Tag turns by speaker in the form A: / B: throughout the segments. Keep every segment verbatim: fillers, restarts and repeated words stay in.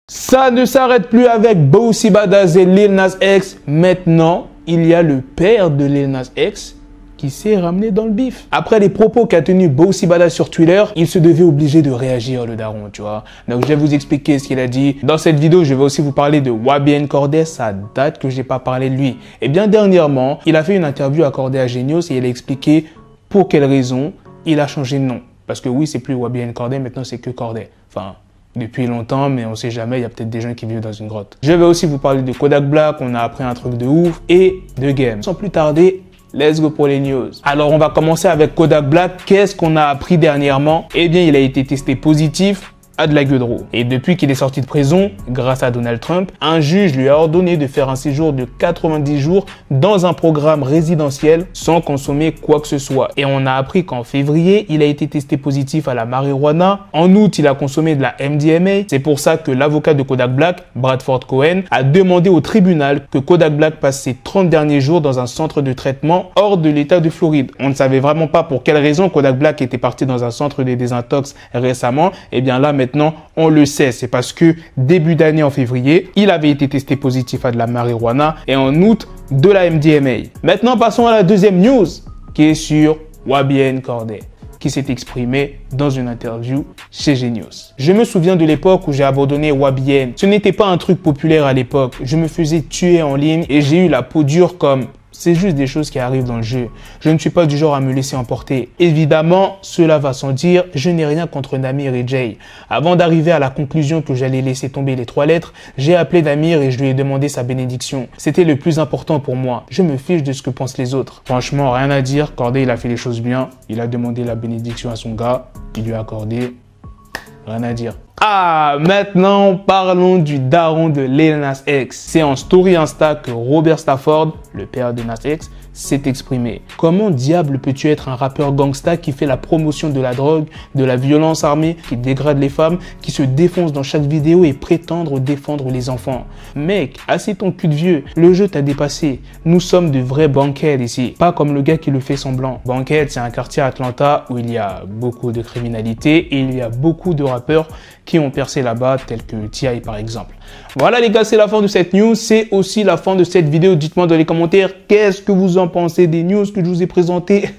A: Ça ne s'arrête plus avec Boosie Badazz et Lil Nas X. Maintenant, il y a le père de Lil Nas X qui s'est ramené dans le bif. Après les propos qu'a tenu Boosie Badazz sur Twitter, il se devait obligé de réagir, le daron, tu vois. Donc je vais vous expliquer ce qu'il a dit. Dans cette vidéo, je vais aussi vous parler de Wabien Cordae. Ça date que je n'ai pas parlé de lui. Et bien dernièrement, il a fait une interview accordée à Genius et il a expliqué pour quelle raison il a changé de nom. Parce que oui, c'est plus Wabien Cordae, maintenant c'est que Cordae. Enfin, depuis longtemps, mais on sait jamais, il y a peut-être des gens qui vivent dans une grotte. Je vais aussi vous parler de Kodak Black, on a appris un truc de ouf, et de game. Sans plus tarder, let's go pour les news. Alors, on va commencer avec Kodak Black. Qu'est-ce qu'on a appris dernièrement? Eh bien, il a été testé positif à de la gueudreau. Et depuis qu'il est sorti de prison, grâce à Donald Trump, un juge lui a ordonné de faire un séjour de quatre-vingt-dix jours dans un programme résidentiel sans consommer quoi que ce soit. Et on a appris qu'en février, il a été testé positif à la marijuana. En août, il a consommé de la M D M A. C'est pour ça que l'avocat de Kodak Black, Bradford Cohen, a demandé au tribunal que Kodak Black passe ses trente derniers jours dans un centre de traitement hors de l'état de Floride. On ne savait vraiment pas pour quelle raison Kodak Black était parti dans un centre de désintox récemment. Et bien là, maintenant, Maintenant, on le sait, c'est parce que début d'année en février, il avait été testé positif à de la marijuana et en août, de la M D M A. Maintenant, passons à la deuxième news qui est sur Wabien Cordae, qui s'est exprimé dans une interview chez Genius. Je me souviens de l'époque où j'ai abandonné Wabien. Ce n'était pas un truc populaire à l'époque. Je me faisais tuer en ligne et j'ai eu la peau dure comme... C'est juste des choses qui arrivent dans le jeu. Je ne suis pas du genre à me laisser emporter. Évidemment, cela va sans dire, je n'ai rien contre Namir et Jay. Avant d'arriver à la conclusion que j'allais laisser tomber les trois lettres, j'ai appelé Namir et je lui ai demandé sa bénédiction. C'était le plus important pour moi. Je me fiche de ce que pensent les autres. Franchement, rien à dire. Cordae, il a fait les choses bien. Il a demandé la bénédiction à son gars. Il lui a accordé. Rien à dire. Ah, maintenant, parlons du daron de Lil Nas X. C'est en story Insta que Robert Stafford, le père de Nas X, s'est exprimé. Comment diable peux-tu être un rappeur gangsta qui fait la promotion de la drogue, de la violence armée, qui dégrade les femmes, qui se défonce dans chaque vidéo et prétendre défendre les enfants? Mec, assez ton cul de vieux, le jeu t'a dépassé. Nous sommes de vrais bankheads ici, pas comme le gars qui le fait semblant. Bankhead, c'est un quartier à Atlanta où il y a beaucoup de criminalité et il y a beaucoup de rappeurs qui ont percé là-bas, tels que T I par exemple. Voilà les gars, c'est la fin de cette news, c'est aussi la fin de cette vidéo. Dites-moi dans les commentaires, qu'est-ce que vous en pensez des news que je vous ai présentées?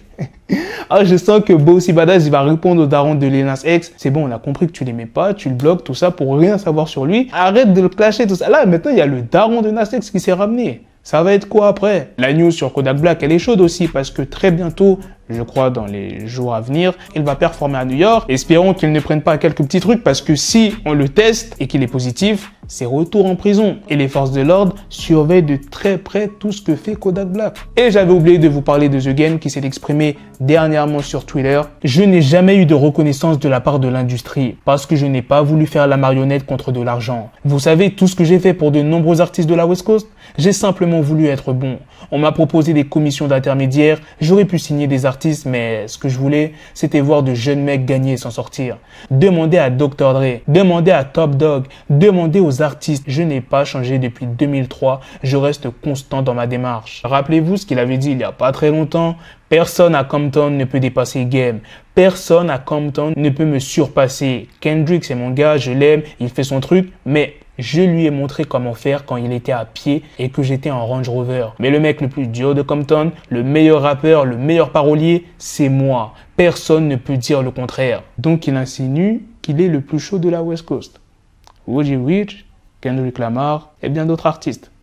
A: Ah, je sens que Boosie Badazz, il va répondre au daron de Lil Nas X. C'est bon, on a compris que tu l'aimais pas, tu le bloques, tout ça pour rien savoir sur lui. Arrête de le clasher, tout ça. Là, maintenant, il y a le daron de Nas X qui s'est ramené. Ça va être quoi après? La news sur Kodak Black, elle est chaude aussi parce que très bientôt, je crois dans les jours à venir, il va performer à New York. Espérons qu'il ne prenne pas quelques petits trucs parce que si on le teste et qu'il est positif, c'est retour en prison. Et les forces de l'ordre surveillent de très près tout ce que fait Kodak Black. Et j'avais oublié de vous parler de The Game qui s'est exprimé dernièrement sur Twitter. Je n'ai jamais eu de reconnaissance de la part de l'industrie parce que je n'ai pas voulu faire la marionnette contre de l'argent. Vous savez tout ce que j'ai fait pour de nombreux artistes de la West Coast? J'ai simplement voulu être bon. On m'a proposé des commissions d'intermédiaires, j'aurais pu signer des artistes, mais ce que je voulais, c'était voir de jeunes mecs gagner et s'en sortir. Demandez à docteur Dre, demandez à Top Dog, demandez aux artistes. Je n'ai pas changé depuis deux mille trois, je reste constant dans ma démarche. Rappelez-vous ce qu'il avait dit il n'y a pas très longtemps. Personne à Compton ne peut dépasser Game. Personne à Compton ne peut me surpasser. Kendrick, c'est mon gars, je l'aime, il fait son truc, mais je lui ai montré comment faire quand il était à pied et que j'étais en Range Rover. Mais le mec le plus dur de Compton, le meilleur rappeur, le meilleur parolier, c'est moi. Personne ne peut dire le contraire. Donc il insinue qu'il est le plus chaud de la West Coast. Woody Rich, Kendrick Lamar et bien d'autres artistes.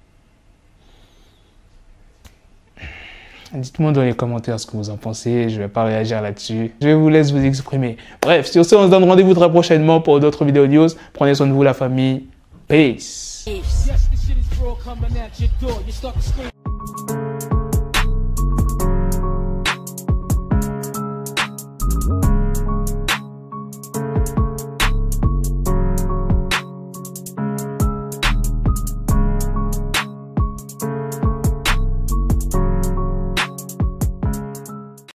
A: Dites-moi dans les commentaires ce que vous en pensez, je ne vais pas réagir là-dessus. Je vous laisse vous exprimer. Bref, sur ce, on se donne rendez-vous très prochainement pour d'autres vidéos news. Prenez soin de vous la famille. Peace.